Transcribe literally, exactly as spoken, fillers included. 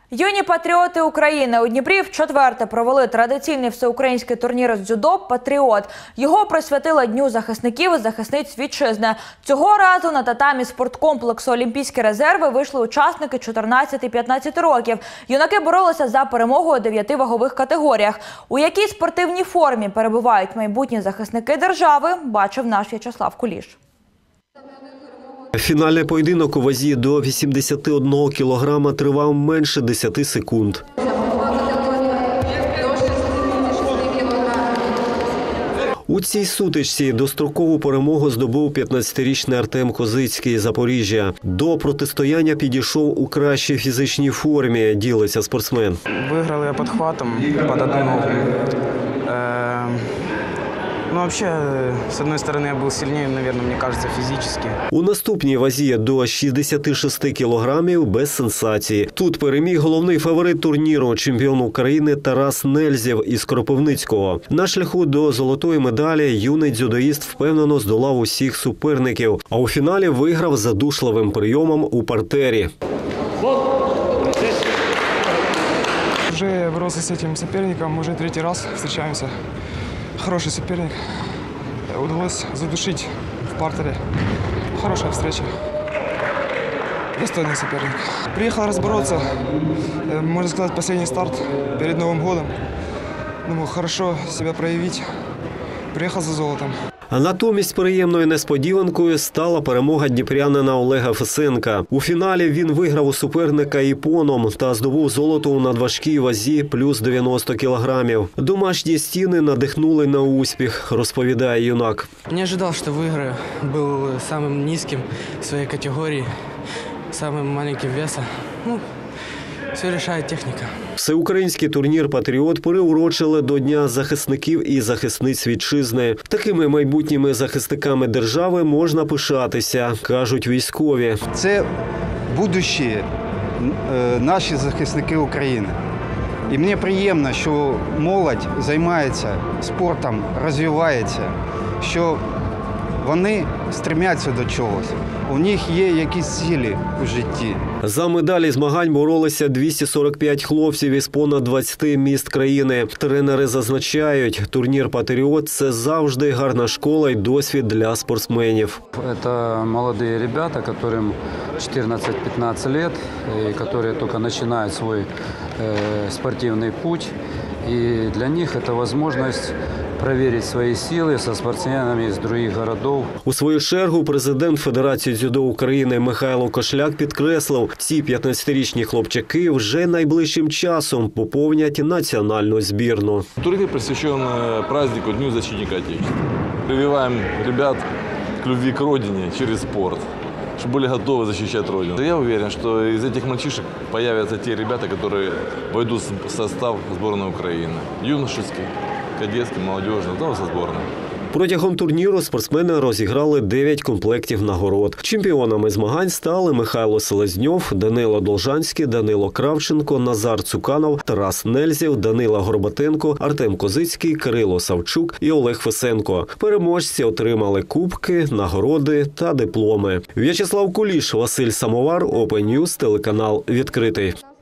Юні патріоти України у Дніпрі вчетверте провели традиційний всеукраїнський турнір з дзюдо «Патріот». Його присвятили Дню захисників і захисниць вітчизни. Цього разу на татамі спорткомплексу «Олімпійські резерви» вийшли учасники чотирнадцяти-п'ятнадцяти років. Юнаки боролися за перемогу у дев'яти вагових категоріях. У якій спортивній формі перебувають майбутні захисники держави, бачив наш В'ячеслав Куліш. Фінальний поєдинок у вазі до вісімдесяти одного кілограма тривав менше десяти секунд. У цій сутичці дострокову перемогу здобув п'ятнадцятирічний Артем Козицький з Запоріжжя. До протистояння підійшов у кращій фізичній формі, ділиться спортсмен. Виграли я підхватом під одну ногу. Ну, вообще, с одной стороны, я был сильнее, наверное, мне кажется, физически. У наступній вазі до шістдесяти шести кілограмів без сенсації. Тут переміг головний фаворит турніру – чемпіон України Тарас Нельзєв із Кропивницького. На шляху до золотої медалі юний дзюдоїст впевнено здолав усіх суперників, а у фіналі виграв задушливим прийомом у партері. Уже боролся с этим соперником, уже третий раз встречаемся. Хороший соперник. Удалось задушить в партере. Хорошая встреча. Достойный соперник. Приехал разбороться, можно сказать, последний старт перед Новым годом. Думал, хорошо себя проявить. Приехал за золотом. А натомість приємною несподіванкою стала перемога дніпрянина Олега Фесенка. У фіналі він виграв у суперника іпоном та здобув золото у надважкій вазі плюс дев'яносто кілограмів. Домашні стіни надихнули на успіх, розповідає юнак. Не ожидав, що виграю. Був самим низьким в своїй категорії, самим маленьким весом. Ну, все вирішує техніка. Всеукраїнський турнір «Патріот» приурочили до Дня захисників і захисниць вітчизни. Такими майбутніми захисниками держави можна пишатися, кажуть військові. Це будущі наші захисники України. І мені приємно, що молодь займається спортом, розвивається, що вони стремляться до чогось. У них є якісь цілі у житті. За медалі змагань боролися двісті сорок п'ять хлопців із понад двадцяти міст країни. Тренери зазначають, турнір «Патріот» – це завжди гарна школа і досвід для спортсменів. Це молоді ребята, яким чотирнадцять-п'ятнадцять років, які тільки починають свій спортивний путь. І для них це можливість перевірити свої сили зі спортсменами з інших містів. У свою чергу президент Федерації дзюдо України Михайло Кошляк підкреслив, ці п'ятнадцятирічні хлопчаки вже найближчим часом поповнять національну збірну. Турнір присвячений празднику Дню защитника Отечества. Прививаємо ребят к любви к родине через спорт, чтобы были готовы защищать Родину. Я уверен, что из этих мальчишек появятся те ребята, которые войдут в состав сборной Украины. Юношеский, кадетский, молодежный, да, со сборной. Протягом турніру спортсмени розіграли дев'ять комплектів нагород. Чемпіонами змагань стали Михайло Селезньов, Данило Должанський, Данило Кравченко, Назар Цуканов, Тарас Нельзєв, Данила Горбатенко, Артем Козицький, Кирило Савчук і Олег Фесенко. Переможці отримали кубки, нагороди та дипломи. В'ячеслав Куліш, Василь Самовар, Open News, телеканал «Відкритий».